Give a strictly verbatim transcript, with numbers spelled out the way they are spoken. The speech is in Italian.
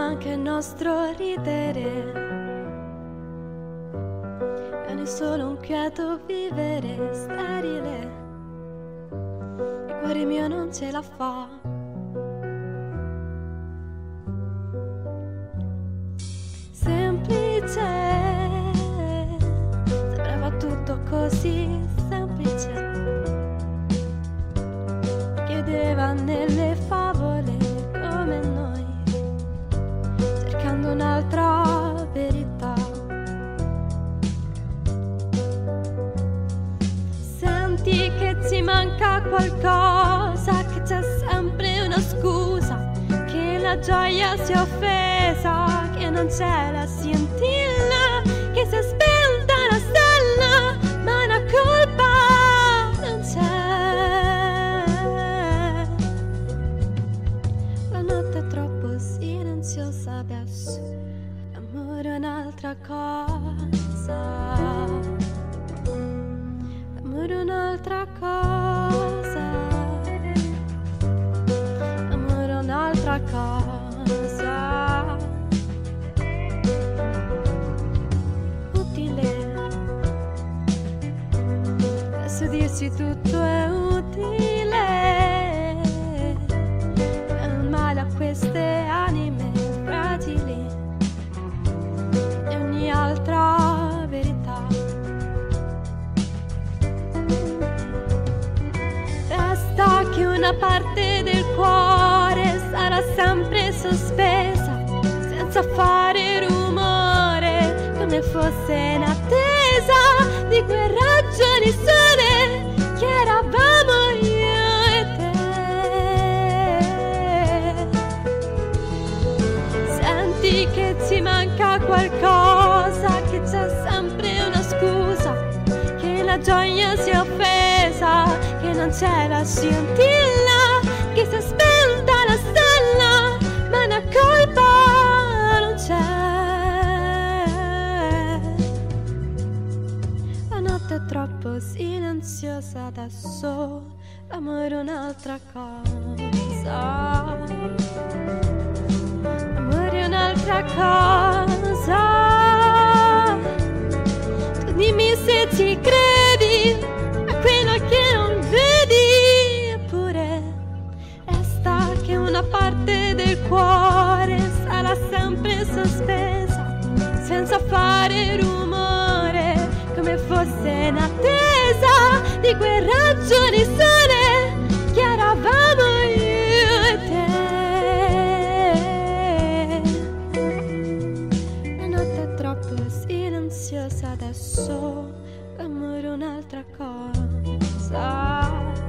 anche il nostro ridere viene solo un quieto vivere sterile. Il cuore mio non ce la fa. Semplice, sembrava tutto così semplice. Chiedeva nelle favole come noi, cercando un'altra verità. Senti che ci manca qualcosa, che c'è sempre una scusa, che la gioia si è offesa, che non c'è la scintilla, che si è spenta la stella, ma una colpa non c'è. La notte è troppo silenziosa adesso, l'amore è un'altra cosa, l'amore è un'altra cosa, l'amore è un'altra cosa. Dirsi tutto è utile, fa male a queste anime fragili e ogni altra verità. Resta che una parte del cuore sarà sempre sospesa, senza fare rumore, come fosse in attesa di quel raggio di sole che eravamo io e te. Senti che ci manca qualcosa, che c'è sempre una scusa, che la gioia si è offesa, che non c'è la scintilla, che si è spenta la stella, ma una colpa non c'è. È troppo silenziosa adesso, l'amore è un'altra cosa, l'amore è un'altra cosa. Tu dimmi se ci credi a quello che non vedi, eppure resta che una parte del cuore sarà sempre sospesa, senza fare rumore, come fosse in attesa di quel raggio di sole che eravamo io e te. La notte è troppo silenziosa adesso, l'amore è un'altra cosa.